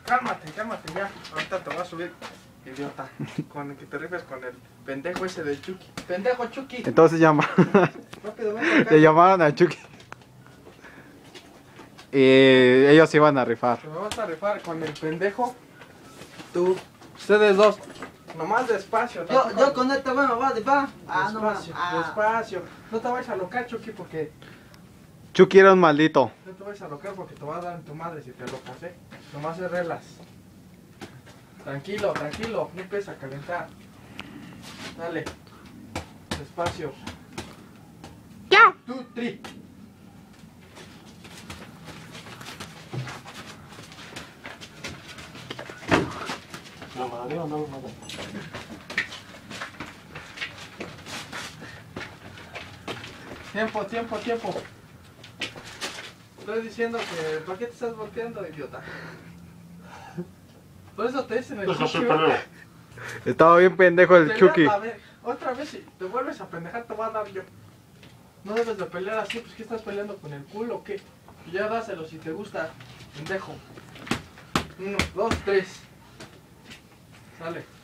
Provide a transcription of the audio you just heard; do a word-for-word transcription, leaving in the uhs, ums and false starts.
cálmate, cálmate ya. Ahorita te voy a subir, idiota. Con el que te rifes con el pendejo ese del Chucky. Pendejo Chucky. Entonces llama. Rápido, ven acá. Le llamaron a Chucky. Y ellos iban a rifar. Te me vas a rifar con el pendejo. Tú, ustedes dos. Nomás despacio. Yo, yo con este bueno va de va. Ah, no más. Despacio, Ah. despacio. No te vayas a locar, Chucky, porque... Chucky era un maldito. No te vayas a locar porque te va a dar en tu madre si te locas, ¿eh? Nomás se relas. Tranquilo, tranquilo. No empieza a calentar. Dale. Despacio. Ya. Two, three. ¿Lo madre o no lo madre? Tiempo, tiempo, tiempo. Estoy diciendo que... ¿Por qué te estás volteando, idiota? Por eso te dicen el Deja Chucky. ser peleo. Estaba bien pendejo el Peleas, Chucky. a ver, otra vez si te vuelves a pendejar te voy a dar yo. No debes de pelear así, pues ¿qué estás peleando con el culo o qué? Ya dáselo si te gusta, pendejo. Uno, dos, tres. Sale.